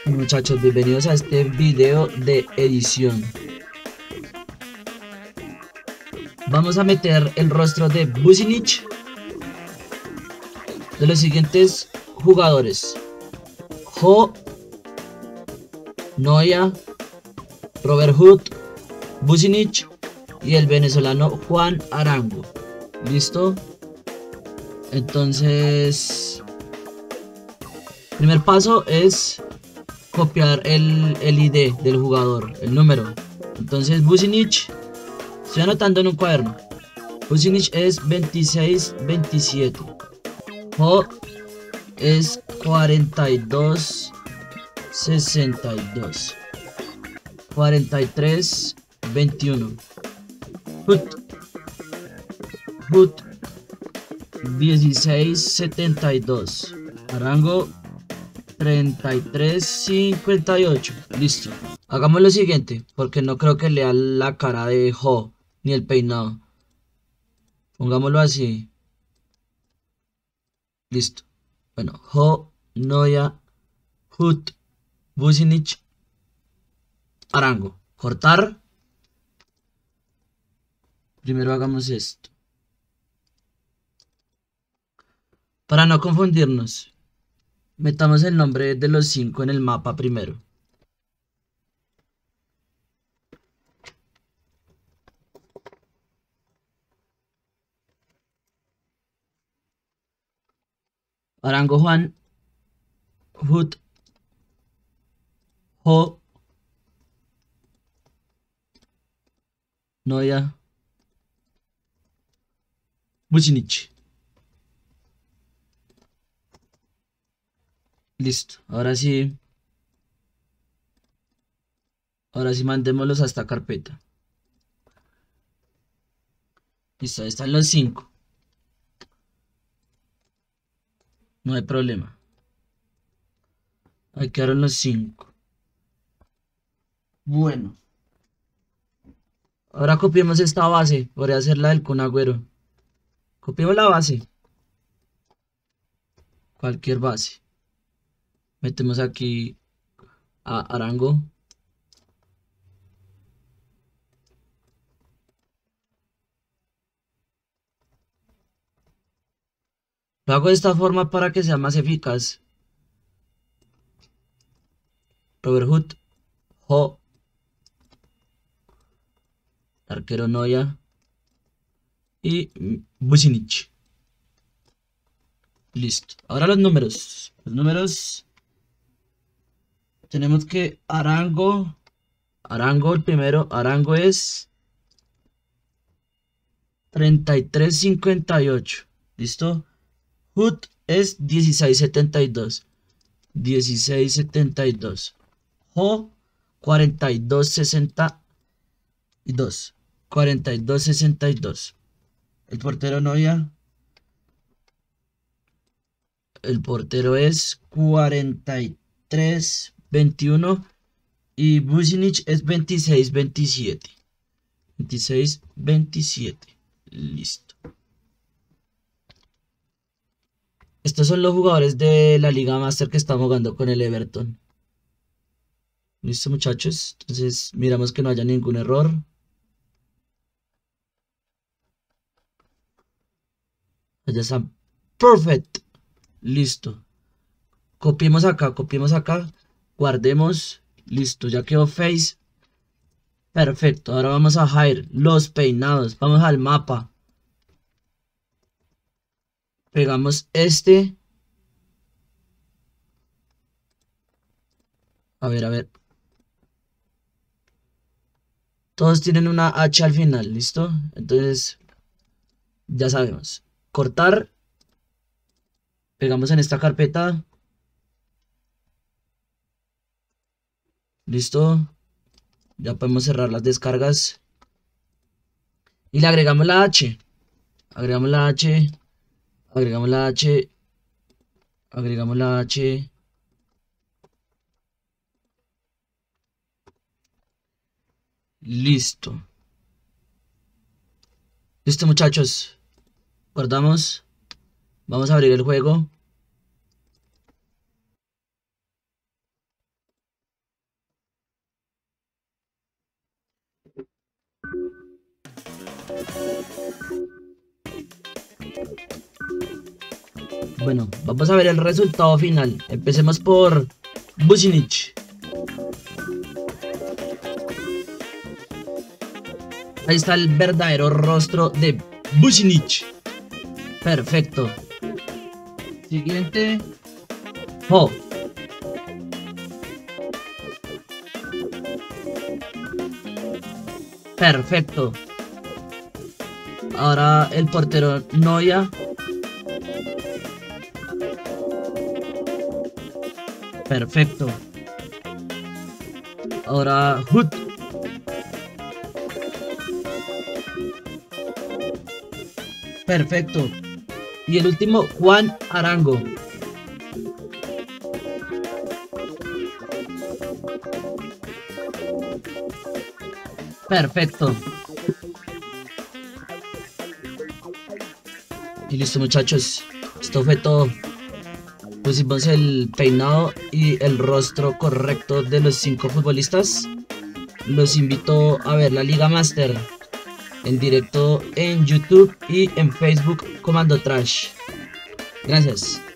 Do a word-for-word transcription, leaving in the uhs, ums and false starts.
Muchachos, bienvenidos a este video de edición. Vamos a meter el rostro de Vucinic de los siguientes jugadores: Jo, Noya, Robert Hood, Vucinic y el venezolano Juan Arango. ¿Listo? Entonces, primer paso es copiar el, el I D del jugador, el número. Entonces Vucinic, estoy anotando en un cuaderno. Vucinic es veintiséis veintisiete. Jo es cuarenta y dos sesenta y dos. cuarenta y tres veintiuno. Hood Hood dieciséis setenta y dos. Arango treinta y tres cincuenta y ocho. Listo. Hagamos lo siguiente, porque no creo que lea la cara de Jo ni el peinado. Pongámoslo así. Listo. Bueno, Jo, Noya, Hood, Vucinic, Arango. Cortar. Primero hagamos esto, para no confundirnos. Metamos el nombre de los cinco en el mapa primero. Arango Juan, Hood, Jo, Noya, Vucinic. Listo. Ahora sí. Ahora sí mandémoslos a esta carpeta. Listo, ahí están los cinco. No hay problema. Ahí quedaron los cinco. Bueno. Ahora copiemos esta base. Voy a hacer la del Kun Agüero. Copiemos la base. Cualquier base. Metemos aquí a Arango. Lo hago de esta forma para que sea más eficaz. Robert Hood, Jo, arquero Noya y Vucinic. Listo. Ahora los números. Los números. Tenemos que Arango. Arango el primero. Arango es treinta y tres cincuenta y ocho. ¿Listo? Hood es dieciséis setenta y dos. dieciséis setenta y dos. Jo cuarenta y dos sesenta y dos. cuarenta y dos sesenta y dos. El portero Noya. El portero es cuarenta y tres veintiuno. Y Vucinic es veintiséis veintisiete. veintiséis veintisiete. Listo. Estos son los jugadores de la Liga Master que estamos jugando con el Everton. Listo, muchachos. Entonces miramos que no haya ningún error. Allá está. Perfect. Listo. Copiemos acá, copiemos acá. Guardemos. Listo, ya quedó face. Perfecto. Ahora vamos a hide los peinados. Vamos al mapa. Pegamos este. A ver, a ver. Todos tienen una H al final, ¿listo? Entonces, ya sabemos. Cortar. Pegamos en esta carpeta. Listo. Ya podemos cerrar las descargas. Y le agregamos la H. Agregamos la H. Agregamos la H. Agregamos la H. Listo. Listo, muchachos. Guardamos. Vamos a abrir el juego. Bueno, vamos a ver el resultado final. Empecemos por Vucinic. Ahí está el verdadero rostro de Vucinic. Perfecto. Siguiente. Ho. Perfecto. Ahora el portero Neuer. Perfecto. Ahora Huth. Perfecto. Y el último, Juan Arango. Perfecto. Y listo, muchachos. Esto fue todo. Pusimos el peinado y el rostro correcto de los cinco futbolistas. Los invito a ver la Liga Master en directo en YouTube y en Facebook Comando Trash. Gracias.